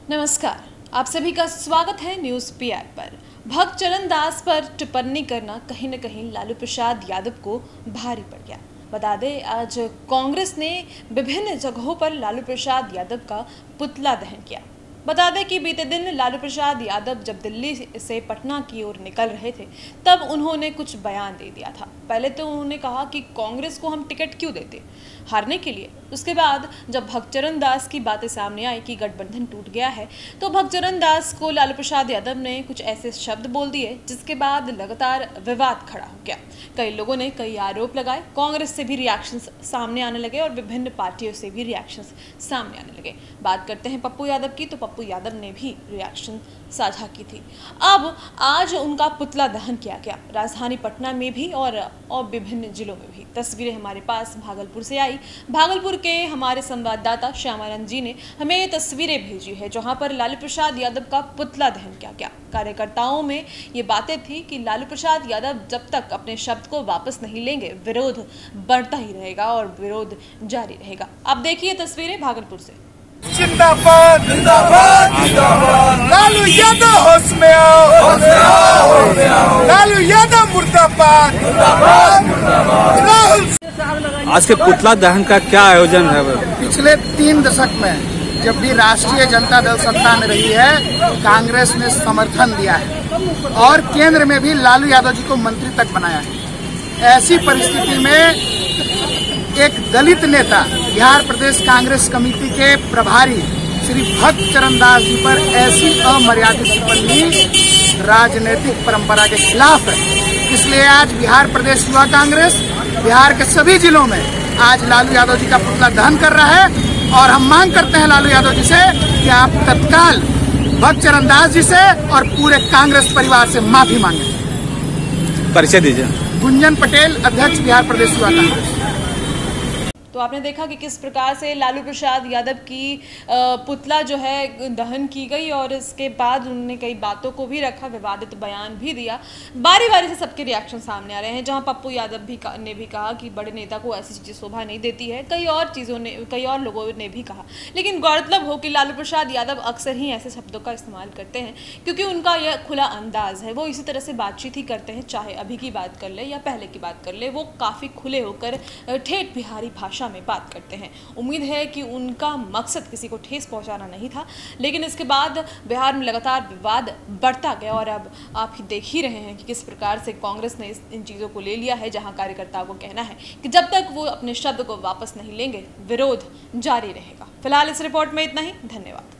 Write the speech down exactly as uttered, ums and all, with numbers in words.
नमस्कार, आप सभी का स्वागत है न्यूज़ पीआई पर। भक्त चरण दास पर टिप्पणी करना कहीं न कहीं लालू प्रसाद यादव को भारी पड़ गया। बता दें, आज कांग्रेस ने विभिन्न जगहों पर लालू प्रसाद यादव का पुतला दहन किया। बता दें कि बीते दिन लालू प्रसाद यादव जब दिल्ली से पटना की ओर निकल रहे थे, तब उन्होंने कुछ बयान दे दिया था। पहले तो उन्होंने कहा कि कांग्रेस को हम टिकट क्यों देते, हारने के लिए। उसके बाद जब भक्त चरण दास की बातें सामने आई कि गठबंधन टूट गया है, तो भक्त चरण दास को लालू प्रसाद यादव ने कुछ ऐसे शब्द बोल दिए जिसके बाद लगातार विवाद खड़ा हो गया। कई लोगों ने कई आरोप लगाए, कांग्रेस से भी रिएक्शंस सामने आने लगे और विभिन्न पार्टियों से भी रिएक्शंस सामने आने लगे। बात करते हैं पप्पू यादव की, तो पप्पू यादव ने भी रिएक्शन साझा की थी। अब आज उनका पुतला दहन किया गया, राजधानी पटना में भी और और विभिन्न जिलों में भी। तस्वीरें हमारे पास भागलपुर से आई। भागलपुर के हमारे संवाददाता श्यामानंद जी ने हमें ये तस्वीरें भेजी है, जहां पर लालू प्रसाद यादव का पुतला दहन किया गया। कार्यकर्ताओं में ये बातें थी कि लालू प्रसाद यादव जब तक अपने शब्द को वापस नहीं लेंगे, विरोध बढ़ता ही रहेगा और विरोध जारी रहेगा। अब देखिए तस्वीरें भागलपुर से। जिंदाबाद जिंदाबाद जिंदाबाद लालू यादव होश में आओ, होश में आओ, होश में आओ। लालू यादव मुर्दाबाद मुर्दाबाद मुर्दाबाद। राहुल आज के पुतला दहन का क्या आयोजन है? पिछले तीन दशक में जब भी राष्ट्रीय जनता दल सत्ता में रही है, कांग्रेस ने समर्थन दिया है और केंद्र में भी लालू यादव जी को मंत्री तक बनाया है। ऐसी परिस्थिति में एक दलित नेता, बिहार प्रदेश कांग्रेस कमेटी के प्रभारी श्री भक्त चरण दास जी पर ऐसी अमर्यादित टिप्पणी राजनीतिक परंपरा के खिलाफ है। इसलिए आज बिहार प्रदेश युवा कांग्रेस बिहार के सभी जिलों में आज लालू यादव जी का पुतला दहन कर रहा है और हम मांग करते हैं लालू यादव जी से कि आप तत्काल भक्त चरण दास जी से और पूरे कांग्रेस परिवार से माफी मांगे। परिचय दीजिए। गुंजन पटेल, अध्यक्ष बिहार प्रदेश युवा कांग्रेस। तो आपने देखा कि किस प्रकार से लालू प्रसाद यादव की पुतला जो है दहन की गई और इसके बाद उन्होंने कई बातों को भी रखा, विवादित बयान भी दिया। बारी बारी से सबके रिएक्शन सामने आ रहे हैं, जहां पप्पू यादव भी ने भी कहा कि बड़े नेता को ऐसी चीज़ें शोभा नहीं देती है। कई और चीज़ों ने कई और लोगों ने भी कहा। लेकिन गौरतलब हो कि लालू प्रसाद यादव अक्सर ही ऐसे शब्दों का इस्तेमाल करते हैं, क्योंकि उनका यह खुला अंदाज है। वो इसी तरह से बातचीत ही करते हैं, चाहे अभी की बात कर ले या पहले की बात कर ले। वो काफ़ी खुले होकर ठेठ बिहारी भाषा में बात करते हैं। उम्मीद है कि उनका मकसद किसी को ठेस पहुंचाना नहीं था, लेकिन इसके बाद बिहार में लगातार विवाद बढ़ता गया और अब आप ही देख ही रहे हैं कि किस प्रकार से कांग्रेस ने इन चीज़ों को ले लिया है, जहां कार्यकर्ताओं को कहना है कि जब तक वो अपने शब्द को वापस नहीं लेंगे, विरोध जारी रहेगा। फिलहाल इस रिपोर्ट में इतना ही। धन्यवाद।